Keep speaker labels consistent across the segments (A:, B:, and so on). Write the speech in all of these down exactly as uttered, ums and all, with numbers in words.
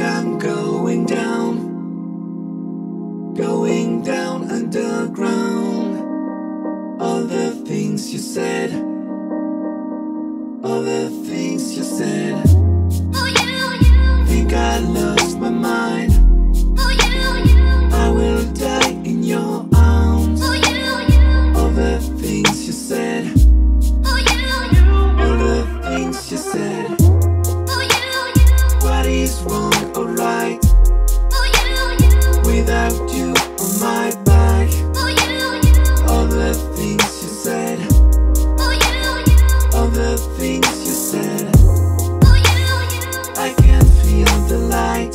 A: I'm going down, going down underground. All the things you said, all the things you said. Think I lost my mind. I will die in your arms. All the things you said, all the things you said. What is wrong or right without you on my back? All the things you said, all the things you said. I can feel the light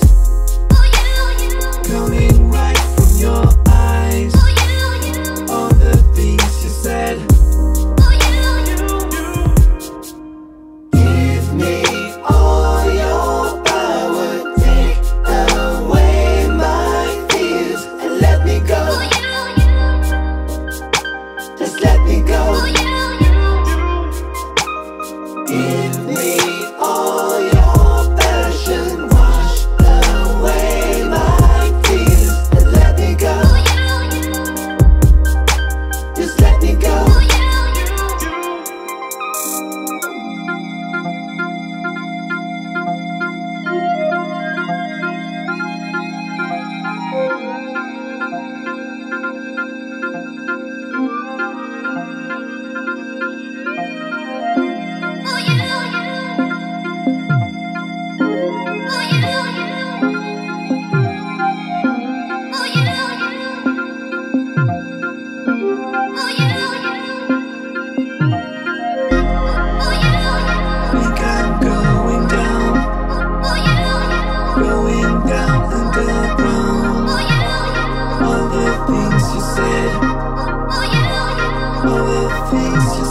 A: coming right from your eyes. All the things you said. Give me all your power, take away my fears, and let me go. Just let me go. Give me all your passion, wash away my tears, and let me go. Just let me go. Think I'm going down, going down underground. All the things you said, all the things you